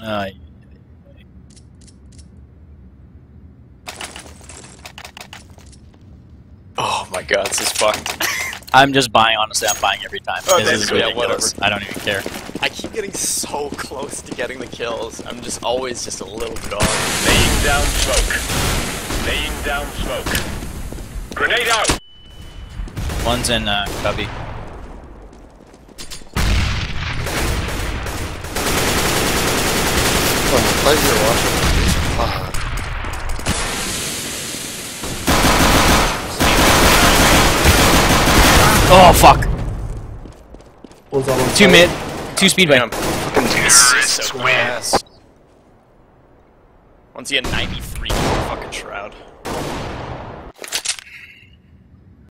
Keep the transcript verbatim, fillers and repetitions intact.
Uh, Oh my god, this is fucked. I'm just buying, honestly, I'm buying every time. Oh, this is yeah, ridiculous. whatever. I don't even care. I keep getting so close to getting the kills. I'm just always just a little dog. Laying down smoke. Laying down smoke. Grenade out! One's in uh, cubby. Oh, I thought you were watching. Fuck. Oh, fuck! One's on one Two side. mid, two speedway. Damn. Terrorists win. Once he had ninety-three for fucking Shroud.